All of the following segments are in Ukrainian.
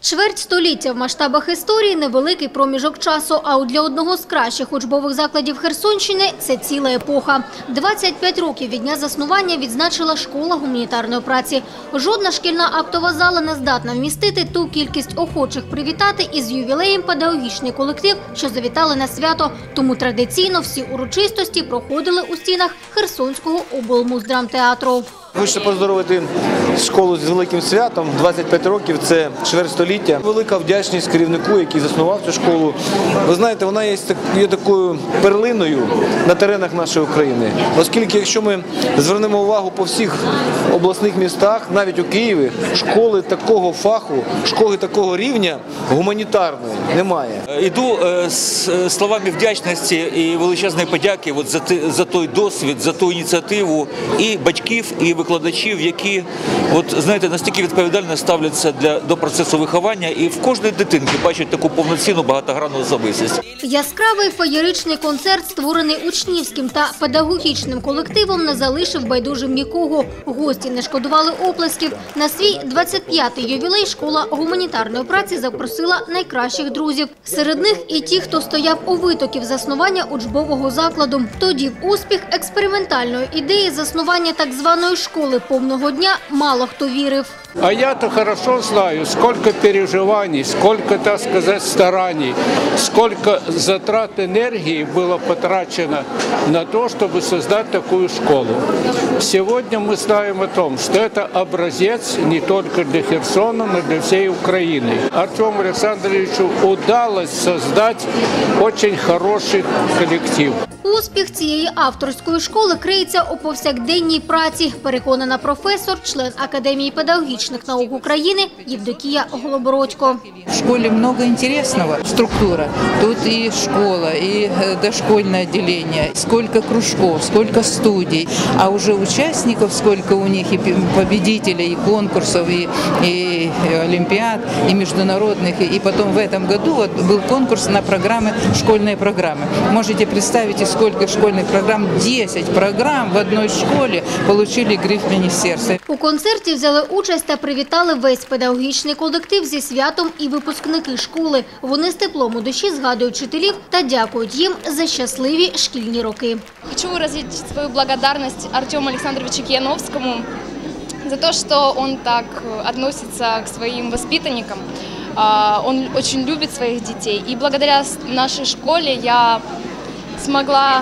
Чверть століття в масштабах історії – невеликий проміжок часу, а от для одного з кращих учбових закладів Херсонщини – це ціла епоха. 25 років від дня заснування відзначила школа гуманітарної праці. Жодна шкільна актова зала не здатна вмістити ту кількість охочих привітати із ювілеєм педагогічний колектив, що завітали на свято. Тому традиційно всі урочистості проходили у стінах Херсонського облмуздрамтеатру. Хочеться поздоровити школу з великим святом. 25 років – це чверть століття. Велика вдячність керівнику, який заснував цю школу. Ви знаєте, вона є такою перлиною на теренах нашої України. Оскільки, якщо ми звернемо увагу по всіх обласних містах, навіть у Києві, школи такого фаху, школи такого рівня гуманітарної немає. Іду з словами вдячності і величезної подяки за той досвід, за ту ініціативу і батьків, і викладачів, які, знаєте, настільки відповідально ставляться до процесу виховання і в кожній дитинці бачать таку повноцінну багатогранну особистість. Яскравий феєричний концерт, створений учнівським та педагогічним колективом, не залишив байдужим нікого. Гості не шкодували оплесків. На свій 25-й ювілей школа гуманітарної праці запросила найкращих друзів. Серед них і ті, хто стояв у витоків заснування учбового закладу. Тоді в успіх експериментальної ідеї заснування так званої школи повного дня мало хто вірив. А я-то хорошо знаю, сколько переживаний, сколько, так сказать, стараний, сколько затрат энергии было потрачено на то, чтобы создать такую школу. Сегодня мы знаем о том, что это образец не только для Херсона, но и для всей Украины. Артему Александровичу удалось создать очень хороший коллектив. Успіх цієї авторської школи криється у повсякденній праці, переконана професор, член Академії педагогічних наук України Євдокія Голобородько. В школе много интересного. Структура. Тут и школа, и дошкольное отделение. Сколько кружков, сколько студий. А уже участников, сколько у них, и победителей, и конкурсов, и олимпиад, и международных. И потом в этом году был конкурс на программы, школьные программы. Можете представить, сколько школьных программ, 10 программ в одной школе получили гриф міністерства. У концерті взяли участь та привітали весь педагогічний колектив зі святом і випускники школи. Вони з теплом у душі згадують вчителів та дякують їм за щасливі шкільні роки. Хочу выразить свою благодарность Артему Александровичу Кияновскому за то, что он так относится к своим воспитанникам. Он очень любит своих детей. И благодаря нашей школе я смогла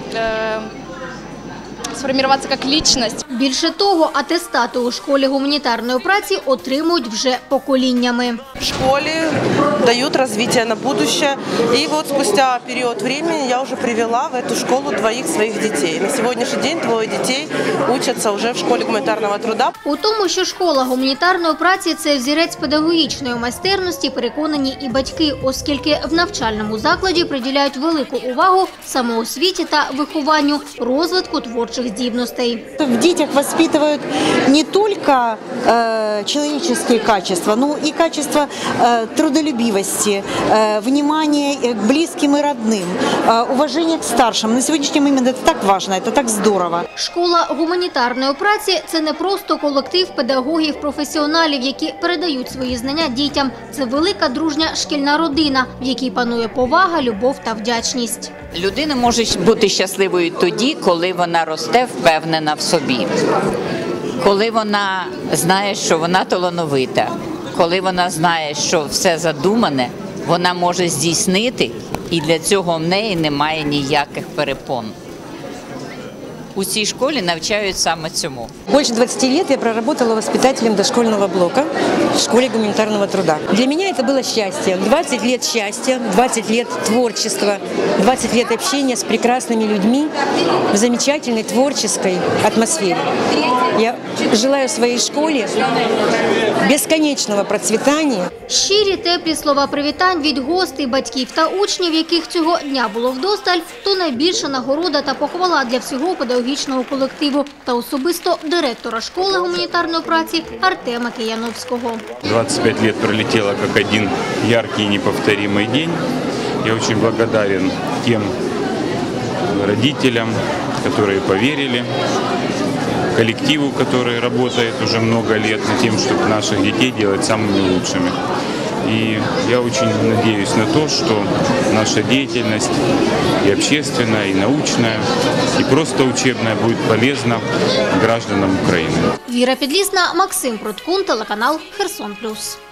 сформироваться как личность. Більше того, атестати у школі гуманітарної праці отримують вже поколіннями. В школе дают развитие на будущее. И вот спустя период времени я уже привела в эту школу двоих своих детей. На сегодняшний день двое детей учатся уже в школе гуманитарного труда. У тому, що школа гуманітарної праці – це взірець педагогічної майстерності, переконані і батьки, оскільки в навчальному закладі приділяють велику увагу самоосвіті та вихованню, розвитку творчих здібностей. В детях воспитывают не только человеческие качества, но и качество трудолюбивости, внимания к близким и родным, уважение к старшим. На сегодняшний момент это так важно, это так здорово. Школа гуманітарної праці – це не просто колектив педагогів-професіоналів, які передають свої знання дітям. Це велика дружня шкільна родина, в якій панує повага, любов та вдячність. Людина може бути щасливою тоді, коли вона росте впевнена в собі, коли вона знає, що вона талановита, коли вона знає, що все задумане, вона може здійснити, і для цього в неї немає ніяких перепон. У цій школі навчають саме цьому. Больше 20 лет я проработала воспитателем дошкольного блока в школе гуманитарного труда. Для меня это было счастье. 20 лет счастья, 20 лет творчества, 20 лет общения с прекрасными людьми в замечательной творческой атмосфере. Я желаю своей школе безконечного процветания. Щирі, теплі слова привітань від гостей, батьків та учнів, яких цього дня було вдосталь, то найбільша нагорода та похвала для всього педагогічного колективу та особисто директора школи гуманітарної праці Артема Кияновського. 25 лет пролетело как один яркий и неповторимый день. Я очень благодарен тем родителям, которые поверили, коллективу, который работает уже много лет над тем, чтобы наших детей делать самыми лучшими. И я очень надеюсь на то, что наша деятельность и общественная, и научная, и просто учебная будет полезна гражданам Украины. Віра Підлісна, Максим Проткун, телеканал «Херсон Плюс».